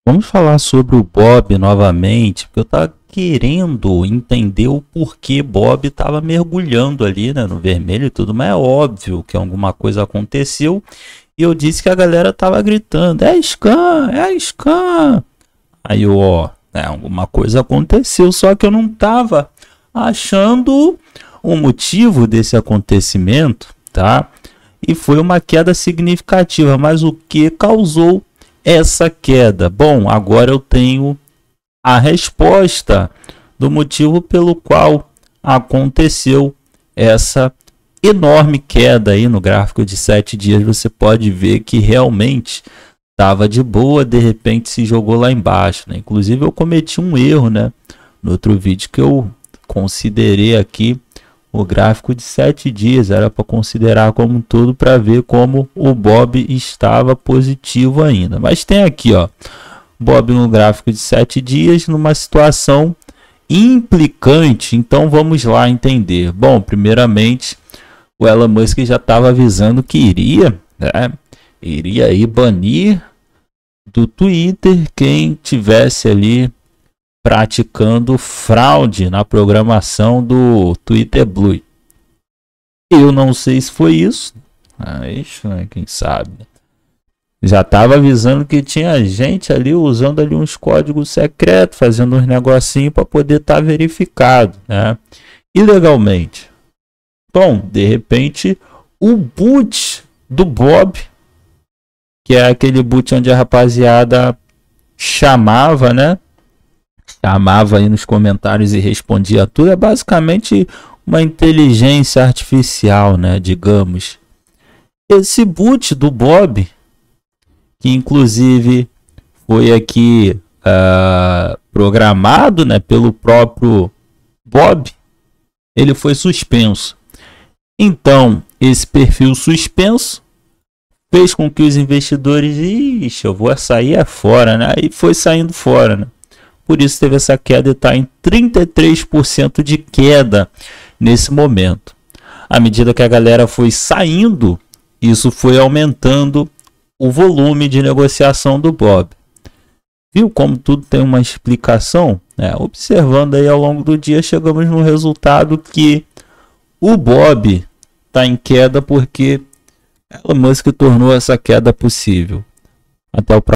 Vamos falar sobre o Bob novamente, porque eu estava querendo entender o porquê Bob estava mergulhando ali, né, no vermelho e tudo, mas é óbvio que alguma coisa aconteceu e eu disse que a galera estava gritando: é Scan, é Scan. Aí eu, alguma coisa aconteceu, só que eu não estava achando o motivo desse acontecimento, tá? E foi uma queda significativa, mas o que causou essa queda? Bom, agora eu tenho a resposta do motivo pelo qual aconteceu essa enorme queda aí no gráfico de 7 dias. Você pode ver que realmente estava de boa, de repente se jogou lá embaixo, né? Inclusive eu cometi um erro, né, no outro vídeo, que eu considerei aqui o gráfico de 7 dias, era para considerar como um todo para ver como o Bob estava positivo ainda. Mas tem aqui, ó, Bob no gráfico de 7 dias numa situação implicante. Então vamos lá entender. Bom, primeiramente, o Elon Musk já estava avisando que iria aí banir do Twitter quem tivesse ali praticando fraude na programação do Twitter Blue. Eu não sei se foi isso, mas quem sabe. Já estava avisando que tinha gente ali usando ali uns códigos secretos, fazendo uns negocinhos para poder estar verificado, né, ilegalmente. Bom, de repente o boot do Bob, que é aquele boot onde a rapaziada chamava, né? Chamava aí nos comentários e respondia tudo. É basicamente uma inteligência artificial, né? Digamos. Esse boot do Bob, que inclusive foi aqui programado, né, pelo próprio Bob, ele foi suspenso. Então, esse perfil suspenso fez com que os investidores, eu vou sair fora, né? E foi saindo fora, né? Por isso teve essa queda e está em 33% de queda nesse momento. À medida que a galera foi saindo, isso foi aumentando o volume de negociação do Bob. Viu como tudo tem uma explicação? Observando aí ao longo do dia, chegamos no resultado que o Bob está em queda porque Elon Musk tornou essa queda possível. Até o próximo.